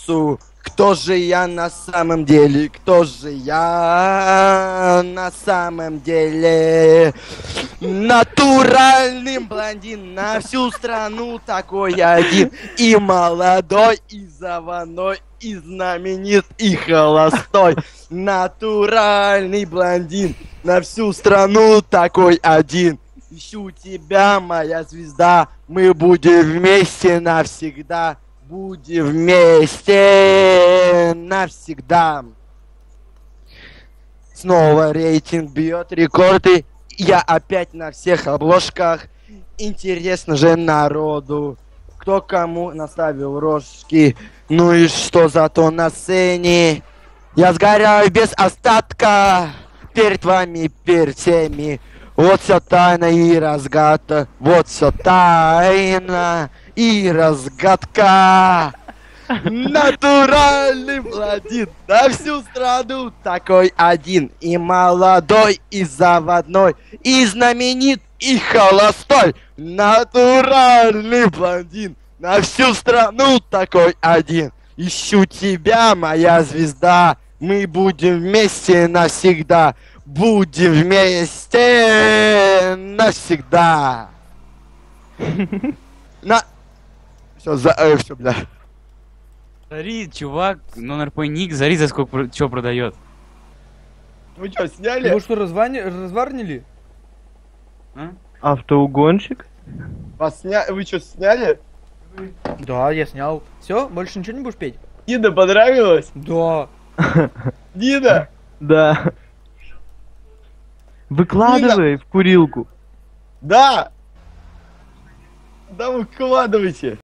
улицу. Кто же я на самом деле? Кто же я на самом деле? Натуральный блондин на всю страну такой один. И молодой, и заводной, и знаменит, и холостой. Натуральный блондин на всю страну такой один. Ищу тебя, моя звезда. Мы будем вместе навсегда. Будем вместе навсегда. Снова рейтинг бьет рекорды. Я опять на всех обложках. Интересно же народу, кто кому наставил рожки. Ну и что зато на сцене? Я сгораю без остатка перед вами, перед всеми. Вот все тайна и разгадка. Вот все тайна и разгадка. Натуральный блондин на всю страну такой один. И молодой, и заводной, и знаменит, и холостой. Натуральный блондин на всю страну такой один. Ищу тебя, моя звезда. Мы будем вместе навсегда. Будем вместе навсегда. На... Все, все, бля. Зари, чувак, нон-РП ник, зари, за сколько чего продает. Вы что, сняли? Его что, разварнили? А? Автоугонщик? Вы что, сняли? Да, я снял. Все, больше ничего не будешь петь? Дида, понравилось? Да. Дида! Да. Выкладывай в курилку. Да! Да, выкладывайте!